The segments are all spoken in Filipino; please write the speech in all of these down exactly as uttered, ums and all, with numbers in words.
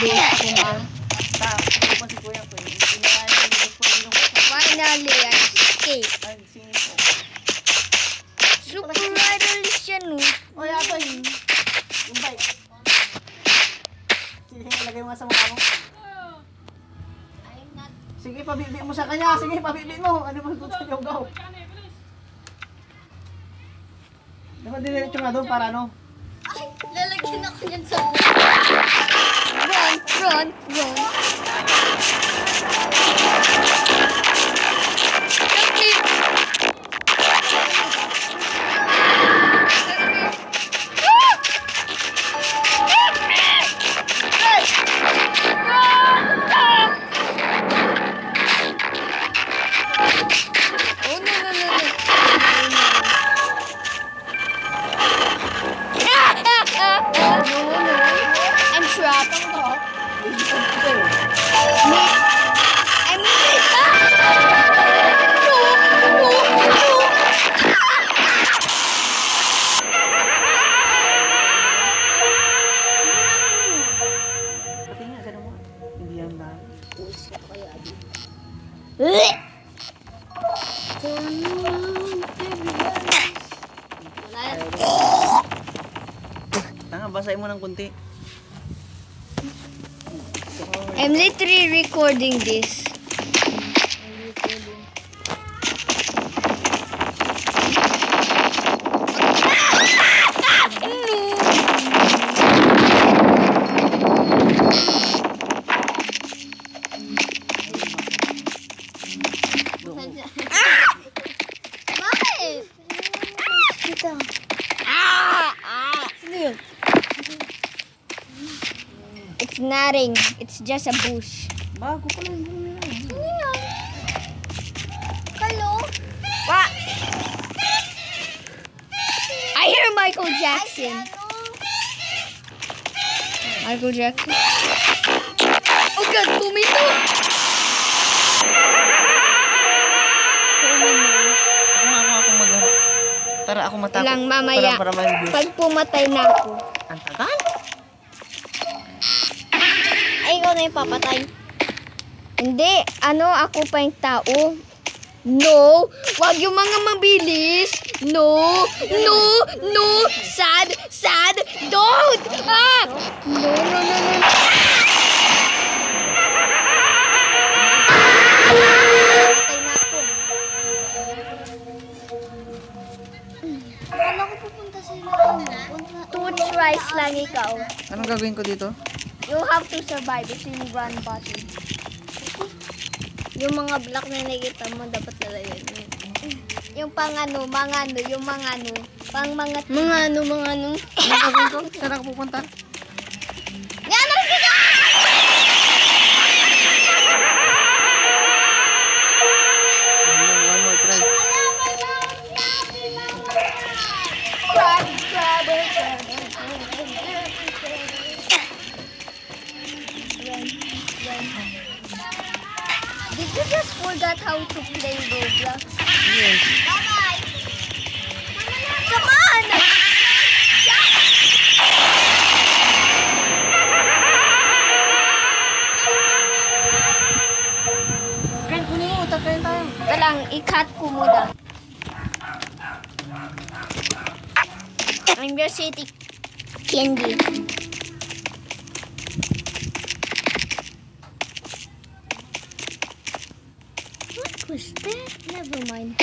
Finally, I escaped. Super rider siya, no? O, yato yun. Yung bike. Sige, lagay mo sa mukha mo. Sige, pabibi mo sa kanya. Sige, pabibi mo. Ano mo ito sa gaw-gaw? Dapat diniretso nga doon para ano? Ay, lalagyan ako yan sa buhay. Run, run, run. Tanga, basahin mo ng kunti. I'm literally recording this. It's nothing. It's just a bush. Bago ko lang yun. Ano yan? Hello? What? I hear Michael Jackson. Michael Jackson. Oh God, tumito! Tumino. Ako nga ako mag Tara ako matakot. Lang mamaya. Para, para pag pumatay na ako. Ang tagal? Ay, ikaw na yung papatay. Hindi. Ano, ako pa yung tao. No. Wag yung mga mabilis. No. No. No. Sad. Sad. Don't. Ah. No, no, no, no. Patay na ako. Akala ko pupunta sila. Two tries lang ikaw. Anong gagawin ko dito? You have to survive. Ito yung run button. Yung mga block na nakikita mo, dapat nalayan mo. Yung pang ano, mga ano, yung mga ano, pang mga... Mga ano, mga ano. Anong gagawin ko? Saan ako pupunta? Yan ang sila! One more try. Crab, crab, crab. Did you just forget how to play Roblox? Yes. Bye-bye! Come on! Kaya kunin mo, tatayin tayo. Ika lang, i-cut ko muna. I'm your city candy. Was that? Never mind.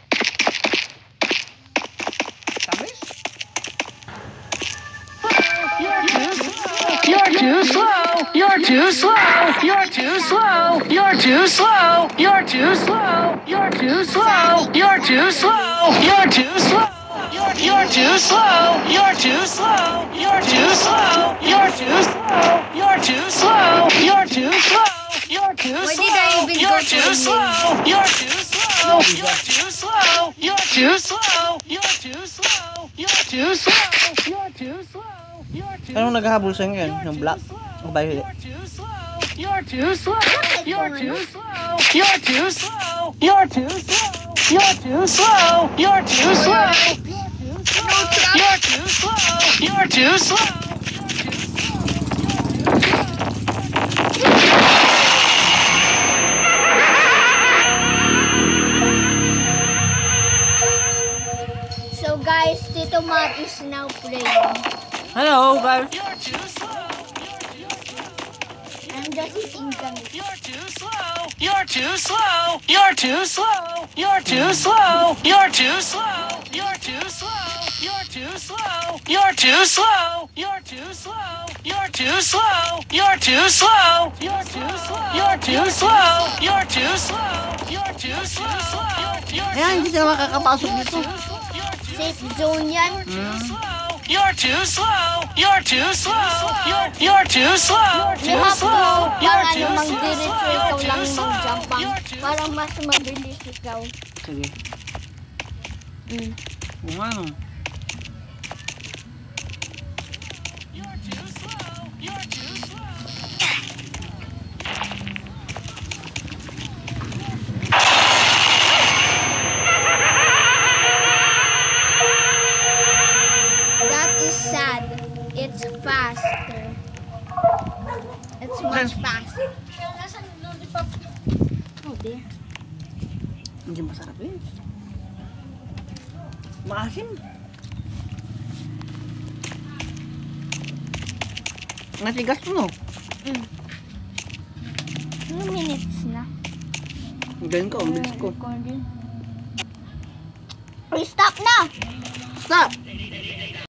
You're too slow. You're too slow. You're too slow. You're too slow. You're too slow. You're too slow. You're too slow. You're too slow. You're too slow. You're too slow. You're too slow. You're too slow. You're too slow. You're too slow. You're too Why slow. did I even You're go too to slow. You're too slow. You're too slow. You're too slow. You're too slow. You're too slow. You're too slow. You're too Anong naghahabol sa inyo yan? Yung black? O ba yun? You're too slow. You're too slow. You're too slow. You're too slow. You're too slow. You're too slow. You're too slow. You're too slow. You're too slow. nextbot is now playing. Hello, guys. You're too slow. I'm just eating gummies. You're too slow. You're too slow. You're too slow. You're too slow. You're too slow. You're too slow. You're too slow. You're too slow. You're too slow. You're too slow. You're too slow. You're too slow. You're too slow. You're too slow. You're too slow. Ayan, hindi sila makakapasok dito. Safe zone yan. You're too slow. You're too slow. You're you're too slow. You have to You're para too ano slow. mag-diretso ikaw lang slow. mag-jump bang. You're too Para mas mabilis ikaw. Sige. Mm. Kung ano. You're too slow. You're too slow. That is sad. It's faster. It's much faster. Nasaan yung lollipop? Oh, there. Hindi masarap eh. Maasim. Natigas to, no? Mm. Two minutes na. Ganyan ko, ang bilis ko. Recording. Uy, stop na! Stop!